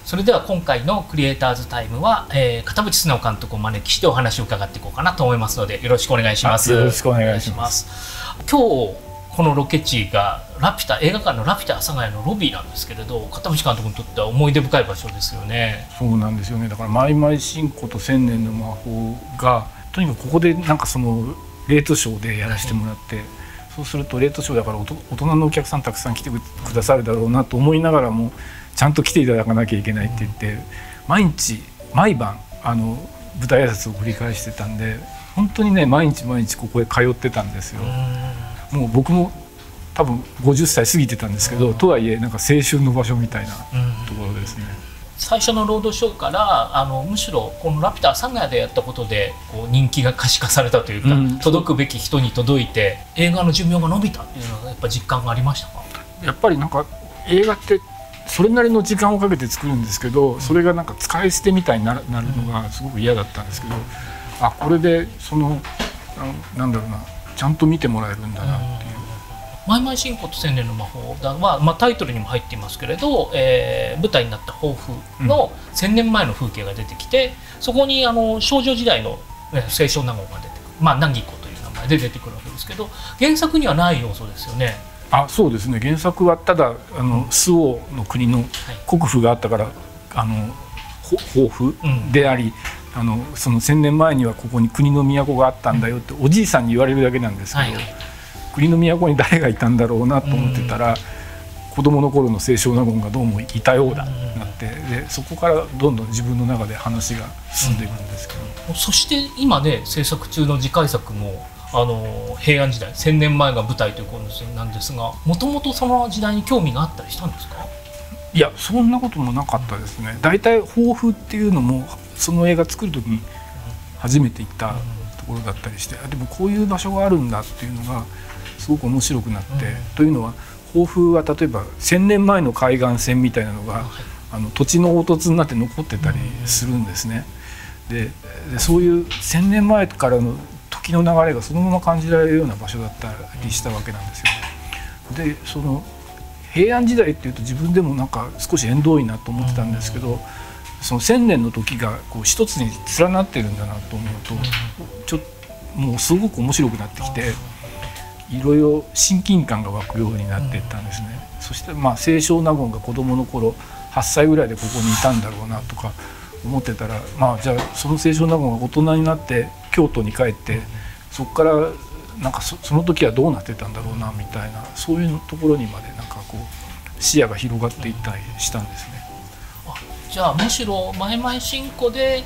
それでは今回のクリエイターズタイムは、片渕素直監督をお招きしてお話を伺っていこうかなと思いますので、よろしくお願いします。 よろしくお願いします。 今日このロケ地が映画館のラピュタ阿佐ヶ谷のロビーなんですけれど、片渕監督にとっては思い出深い場所ですよね。 そうなんですよね。だからマイマイシンコと千年の魔法がとにかくここでなんかそのレートショーでやらせてもらって、そうするとレートショーだから大人のお客さんたくさん来てくださるだろうなと思いながらも、ちゃんと来ていただかなきゃいけないって言って、毎晩舞台挨拶を繰り返してたんで、本当にね毎日ここへ通ってたんですよ。もう僕も多分50歳過ぎてたんですけど、とはいえなんか青春の場所みたいなところですね。 最初のロードショーからむしろこのラピュタ阿佐ヶ谷でやったことでこう人気が可視化されたというか、届くべき人に届いて映画の寿命が伸びたっていうのはやっぱ実感がありましたか？ やっぱりなんか映画ってそれなりの時間をかけて作るんですけど、それがなんか使い捨てみたいになるのがすごく嫌だったんですけど、これでなんだろうな、ちゃんと見てもらえるんだなっていう。 マイマイシンコと千年の魔法は、タイトルにも入っていますけれど、舞台になった抱負の1000年前の風景が出てきて、そこに少女時代の清少納言が出てくる、凪子という名前で出てくるわけですけど、原作にはない要素ですよね。 そうですね。原作はただ周防の国の国府があったから、抱負であり、その1000年前にはここに国の都があったんだよっておじいさんに言われるだけなんですけど、国の都に誰がいたんだろうなと思ってたら、子供の頃の清少納言がどうもいたようだなって、でそこからどんどん自分の中で話が進んでいくんですけど、 そして今ね制作中の次回作も平安時代1000年前が舞台ということなんですが、もともとその時代に興味があったりしたんですか？ いや、そんなこともなかったですね。だいたい抱負っていうのもその映画作る時に初めて行ったところだったりして、でもこういう場所があるんだっていうのがすごく面白くなって、というのは抱負は例えば1000年前の海岸線みたいなのが土地の凹凸になって残ってたりするんですね。でそういう1000年前からの時の流れがそのまま感じられるような場所だったりしたわけなんですよね。でその平安時代っていうと自分でもなんか少し縁遠いなと思ってたんですけど、その1000年の時がこう一つに連なってるんだなと思うと、もうすごく面白くなってきて、いろいろ親近感が湧くようになっていったんですね。そして清少納言が子供の頃8歳ぐらいでここにいたんだろうなとか思ってたら、じゃあその清少納言が大人になって京都に帰って、そこからなんか その時はどうなってたんだろうなみたいな、そういうところにまでなんかこう視野が広がっていったりしたんですね。 じゃあむしろマイマイシンコで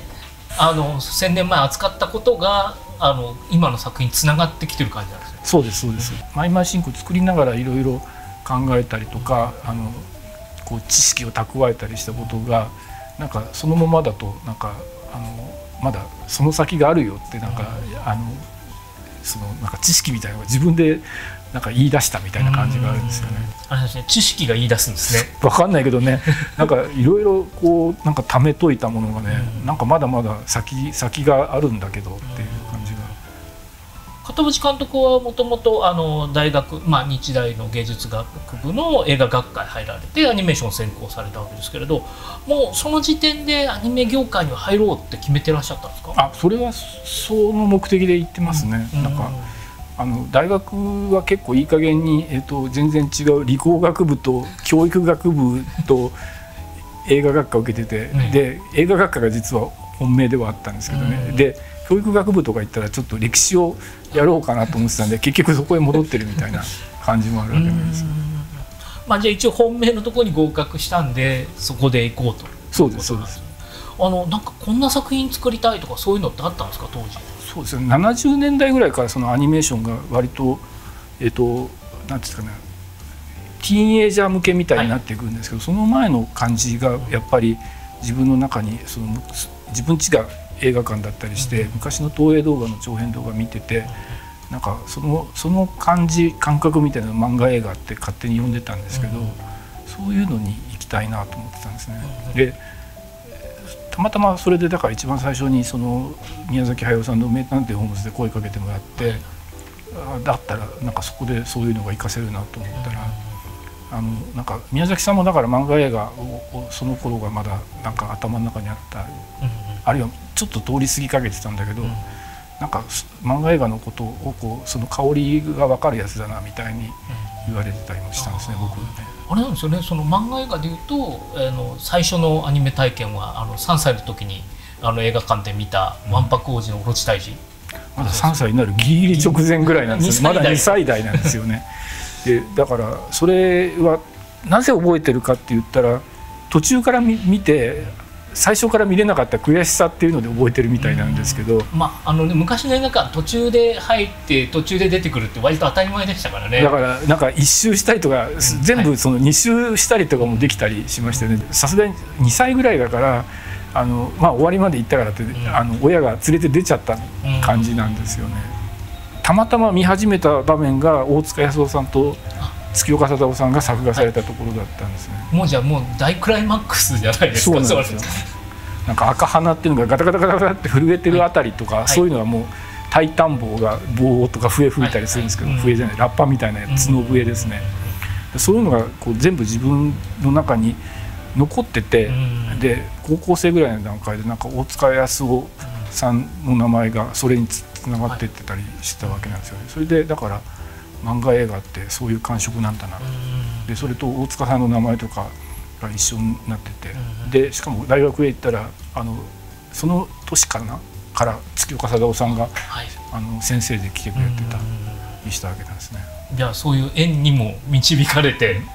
1000年前扱ったことが今の作品につながってきてる感じなんですね。 そうですそうです。マイマイシンコ作りながらいろいろ考えたりとか、こう知識を蓄えたりしたことがなんかそのままだとなんかまだその先があるよってなんかそのなんか知識みたいなのが自分でなんか言い出したみたいな感じがあるんですよね。 あれですね、知識が言い出すんですね。 分かんないけどね、なんかいろいろこうなんか貯めといたものがね、なんかまだまだ先があるんだけどっていう感じが。 片渕監督はもともと大学、日大の芸術学部の映画学会入られてアニメーション専攻されたわけですけれど、もうその時点でアニメ業界には入ろうって決めてらっしゃったんですか？ それはその目的で言ってますね。なんか大学は結構いい加減に、全然違う理工学部と教育学部と映画学科を受けてて、で映画学科が実は本命ではあったんですけどね、で教育学部とか行ったらちょっと歴史をやろうかなと思ってたんで、結局そこへ戻ってるみたいな感じもあるわけなんです。 じゃあ一応本命のところに合格したんでそこで行こうと。 そうですそうです。 なんかこんな作品作りたいとかそういうのってあったんですか当時？ そうですね、70年代ぐらいからそのアニメーションが割となんていうんですかね、ティーンエイジャー向けみたいになっていくんですけど、その前の感じがやっぱり自分の中に自分家が映画館だったりして、昔の東映動画の長編動画見てて、なんかその感覚みたいな漫画映画って勝手に呼んでたんですけど、そういうのに行きたいなと思ってたんですね。でたまたまそれでだから一番最初にその宮崎駿さんの名探偵ホームズで声かけてもらって、だったらなんかそこでそういうのが活かせるなと思ったら、 なんか宮崎さんもだから漫画映画をその頃がまだなんか頭の中にあった、あるいはちょっと通り過ぎかけてたんだけど、なんか漫画映画のことをこうその香りが分かるやつだなみたいに言われてたりもしたんですね、僕ね。 あれなんですよね、その漫画映画でいうと最初のアニメ体験は3歳の時に映画館で見た「わんぱく王子のオロチ退治」 まだ3歳になるギリギリ直前ぐらいなんですよ。まだ2歳代なんですよね。でだからそれはなぜ覚えてるかって言ったら、途中から見て最初から見れなかった悔しさっていうので覚えてるみたいなんですけど、 昔の映画館途中で入って途中で出てくるって割と当たり前でしたからね。 だからなんか1周したりとか、全部その2周したりとかもできたりしましたよね。さすがに2歳ぐらいだから終わりまで行ったからって、親が連れて出ちゃった感じなんですよね。たまたま見始めた場面が大塚康夫さんと月岡貞夫さんが作画されたところだったんですね。 もうじゃあもう大クライマックスじゃないですか。 そうなんですよ。なんか赤鼻っていうのがガタガタガタガタって震えてるあたりとか、そういうのはもうタイタン棒が棒とか笛吹いたりするんですけど、笛じゃないラッパみたいな角笛ですね。そういうのがこう全部自分の中に残ってて、で高校生ぐらいの段階でなんか大塚康夫さんの名前がそれにつながっていってたりしたわけなんですよね。それでだから漫画映画ってそういう感触なんだな、でそれと大塚さんの名前とかが一緒になってて、でしかも大学へ行ったらその年から月岡貞夫さんが、先生で来てくれてたりしたわけなんですね。 じゃあそういう縁にも導かれて